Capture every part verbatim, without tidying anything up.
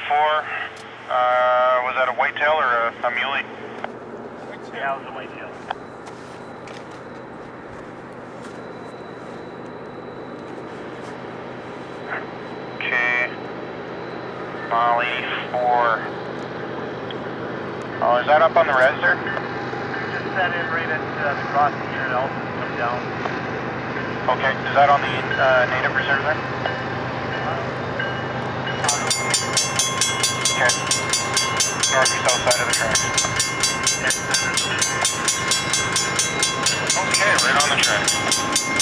four, uh, was that a whitetail or a, a muley? Yeah, it was a whitetail. Okay. Mile eighty-four. Oh, is that up on the res there? Just set in right at uh, the crossing here at Elson, come down. Okay, is that on the uh, native reserve there? Okay. North or south side of the tracks. Okay, right on the track.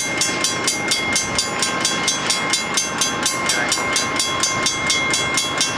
Okay.